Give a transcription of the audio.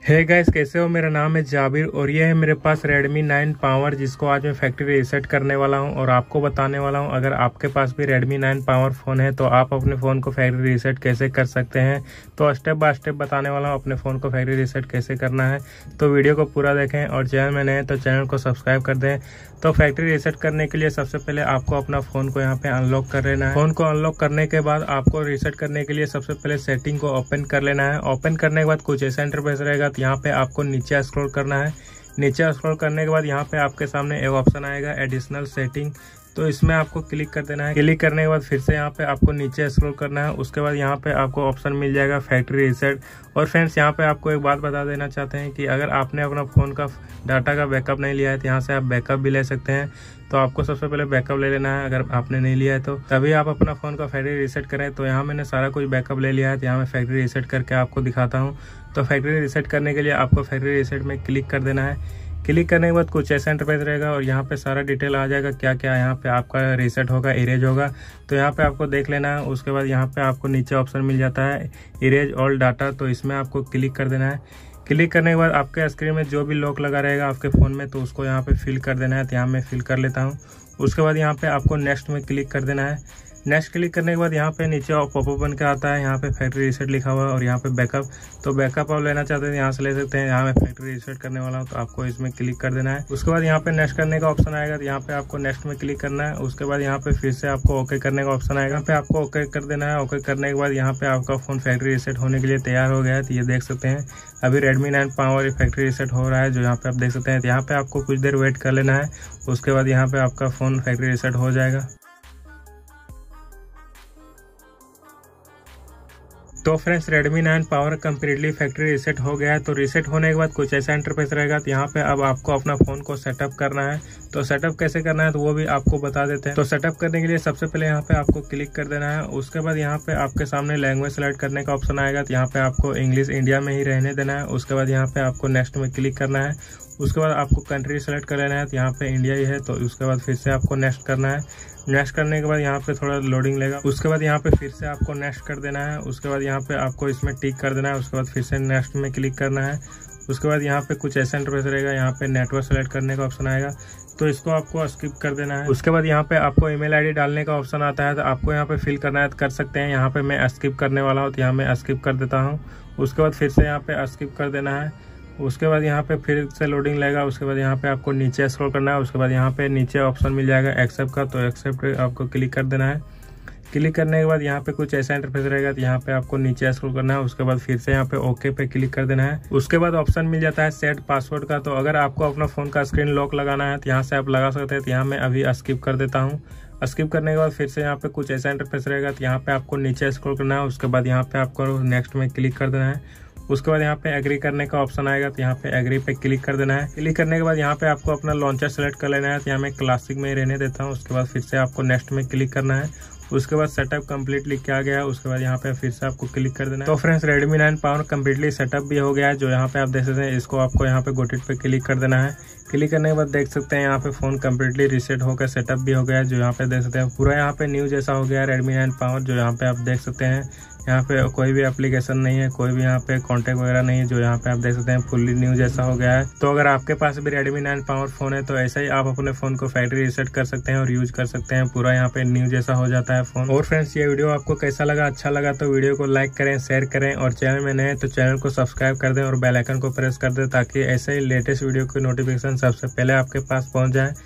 Hey guys, कैसे हो। मेरा नाम है जाबिर और ये है मेरे पास Redmi 9 पावर, जिसको आज मैं फैक्ट्री रीसेट करने वाला हूं और आपको बताने वाला हूं अगर आपके पास भी Redmi 9 पावर फ़ोन है तो आप अपने फ़ोन को फैक्ट्री रीसेट कैसे कर सकते हैं। तो स्टेप बाय स्टेप बताने वाला हूं अपने फ़ोन को फैक्ट्री रीसेट कैसे करना है। तो वीडियो को पूरा देखें और चैनल में नए हैं तो चैनल को सब्सक्राइब कर दें। तो फैक्ट्री रीसेट करने के लिए सबसे पहले आपको अपना फ़ोन को यहाँ पे अनलॉक कर लेना है। फ़ोन को अनलॉक करने के बाद आपको रीसेट करने के लिए सबसे पहले सेटिंग को ओपन कर लेना है। ओपन करने के बाद कुछ ऐसा इंटरफेस रहेगा। तो यहाँ पे आपको नीचे स्क्रॉल करना है। नीचे स्क्रॉल करने के बाद यहाँ पे आपके सामने एक ऑप्शन आएगा एडिशनल सेटिंग, तो इसमें आपको क्लिक कर देना है। क्लिक करने के बाद फिर से यहाँ पे आपको नीचे स्क्रॉल करना है। उसके बाद यहाँ पे आपको ऑप्शन मिल जाएगा फैक्ट्री रीसेट। और फ्रेंड्स, यहाँ पे आपको एक बात बता देना चाहते हैं कि अगर आपने अपना फ़ोन का डाटा का बैकअप नहीं लिया है तो यहाँ से आप बैकअप भी ले सकते हैं। तो आपको सबसे पहले बैकअप ले लेना है अगर आपने नहीं लिया है तो, तभी आप अपना फ़ोन का फैक्ट्री रीसेट करें। तो यहाँ मैंने सारा कुछ बैकअप ले लिया है, तो यहाँ मैं फैक्ट्री रीसेट करके आपको दिखाता हूँ। तो फैक्ट्री रीसेट करने के लिए आपको फैक्ट्री रीसेट में क्लिक कर देना है। क्लिक करने के बाद कुछ ऐसा इंटरफेस रहेगा और यहाँ पे सारा डिटेल आ जाएगा क्या क्या यहाँ पे आपका रीसेट होगा, इरेज होगा। तो यहाँ पे आपको देख लेना है। उसके बाद यहाँ पे आपको नीचे ऑप्शन मिल जाता है इरेज ऑल डाटा, तो इसमें आपको क्लिक कर देना है। क्लिक करने के बाद आपके स्क्रीन में जो भी लॉक लगा रहेगा आपके फ़ोन में, तो उसको यहाँ पे फिल कर देना है। तो यहाँ मैं फिल कर लेता हूँ। उसके बाद यहाँ पे आपको नेक्स्ट में क्लिक कर देना है। नेक्स्ट क्लिक करने के बाद यहाँ पे नीचे पॉपअप बन के आता है, यहाँ पे फैक्ट्री रीसेट लिखा हुआ है और यहाँ पे बैकअप। तो बैकअप आप लेना चाहते हैं यहाँ से ले सकते हैं। यहाँ मैं फैक्ट्री रीसेट करने वाला हूँ तो आपको इसमें क्लिक कर देना है। उसके बाद यहाँ पे नेक्स्ट करने का ऑप्शन आएगा, तो यहाँ पे आपको नेक्स्ट में क्लिक करना है। उसके बाद यहाँ पे फिर से आपको ओके करने का ऑप्शन आएगा, यहाँ पे आपको ओके कर देना है। ओके करने के बाद यहाँ पे आपका फ़ोन फैक्ट्री रीसेट होने के लिए तैयार हो गया है। तो ये देख सकते हैं अभी Redmi 9 पावर फैक्ट्री रीसेट हो रहा है, जो यहाँ पे आप देख सकते हैं। तो यहाँ पे आपको कुछ देर वेट कर लेना है। उसके बाद यहाँ पे आपका फ़ोन फैक्ट्री रीसेट हो जाएगा। तो friends, Redmi 9 power completely factory reset हो गया है। तो रीसेट होने के बाद कुछ ऐसा इंटरफेस रहेगा। तो यहाँ पे अब आपको अपना फ़ोन को सेटअप करना है। तो सेटअप कैसे करना है तो वो भी आपको बता देते हैं। तो सेटअप करने के लिए सबसे पहले यहाँ पे आपको क्लिक कर देना है। उसके बाद यहाँ पे आपके सामने लैंग्वेज सेलेक्ट करने का ऑप्शन आएगा। तो यहाँ पे आपको इंग्लिश इंडिया में ही रहने देना है। उसके बाद यहाँ पे आपको नेक्स्ट में क्लिक करना है। उसके बाद आपको कंट्री सेलेक्ट कर लेना है। तो यहाँ पे इंडिया ही है, तो उसके बाद फिर से आपको नेक्स्ट करना है। नेक्स्ट करने के बाद यहाँ पे थोड़ा लोडिंग लेगा। उसके बाद यहाँ पे फिर से आपको नेक्स्ट कर देना है। उसके बाद यहाँ पे आपको इसमें टिक कर देना है। उसके बाद फिर से नेक्स्ट में क्लिक करना है। उसके बाद यहाँ पे कुछ ऐसा इंटरफेस रहेगा। यहाँ पे नेटवर्क सेलेक्ट करने का ऑप्शन आएगा, तो इसको आपको स्किप कर देना है। उसके बाद यहाँ पे आपको ईमेल आईडी डालने का ऑप्शन आता है, तो आपको यहाँ पे फिल करना है तो कर सकते हैं। यहाँ पे मैं स्किप करने वाला हूँ, तो यहाँ मैं स्किप कर देता हूँ। उसके बाद फिर से यहाँ पे स्किप कर देना है। उसके बाद यहाँ पे फिर से लोडिंग लेगा। उसके बाद यहाँ पे आपको नीचे स्क्रॉल करना है। उसके बाद यहाँ पे नीचे ऑप्शन मिल जाएगा एक्सेप्ट का, तो एक्सेप्ट आपको क्लिक कर देना है। क्लिक करने के बाद यहाँ पे कुछ ऐसा इंटरफेस रहेगा। तो यहाँ पे आपको नीचे स्क्रॉल करना है। उसके बाद फिर से यहाँ पे ओके पे क्लिक कर देना है। उसके बाद ऑप्शन मिल जाता है सेट पासवर्ड का। तो अगर आपको अपना फ़ोन का स्क्रीन लॉक लगाना है तो यहाँ से आप लगा सकते हैं। तो यहाँ मैं अभी स्किप कर देता हूँ। स्किप करने के बाद फिर से यहाँ पे कुछ ऐसा इंटरफेस रहेगा। तो यहाँ पे आपको नीचे स्क्रॉल करना है। उसके बाद यहाँ पे आपको नेक्स्ट में क्लिक कर देना है। उसके बाद यहाँ पे एग्री करने का ऑप्शन आएगा। तो यहाँ पे एग्री पे क्लिक कर देना है। क्लिक करने के बाद यहाँ पे आपको अपना लॉन्चर सेलेक्ट कर लेना है। तो यहाँ मैं क्लासिक में ही रहने देता हूँ। उसके बाद फिर से आपको नेक्स्ट में क्लिक करना है। उसके बाद सेटअप कंप्लीट लिख के आ गया है। उसके बाद यहाँ पे फिर से आपको क्लिक कर देना है। तो friends, Redmi 9 power completely setup भी हो गया है, जो यहाँ पे आप देख सकते हैं। इसको आपको यहाँ पे गोट इट पे क्लिक कर देना है। क्लिक करने के बाद देख सकते हैं यहाँ पे फ़ोन कंप्लीटली रीसेट होकर सेटअप भी हो गया है, जो यहाँ पे देख सकते हैं। पूरा यहाँ पे न्यू जैसा हो गया है Redmi 9 पावर, जो यहाँ पे आप देख सकते हैं। यहाँ पे कोई भी एप्लीकेशन नहीं है, कोई भी यहाँ पे कॉन्टैक्ट वगैरह नहीं है, जो यहाँ पे आप देख सकते हैं फुल्ली न्यू जैसा हो गया है। तो अगर आपके पास भी Redmi 9 पावर फ़ोन है तो ऐसा ही आप अपने फ़ोन को फैक्ट्री रीसेट कर सकते हैं और यूज कर सकते हैं। पूरा यहाँ पे न्यू जैसा हो जाता है फ़ोन। और फ्रेंड्स, ये वीडियो आपको कैसा लगा? अच्छा लगा तो वीडियो को लाइक करें, शेयर करें और चैनल में नए तो चैनल को सब्सक्राइब कर दें और बेल आइकन को प्रेस कर दें, ताकि ऐसे ही लेटेस्ट वीडियो की नोटिफिकेशन सबसे पहले आपके पास पहुँच जाए।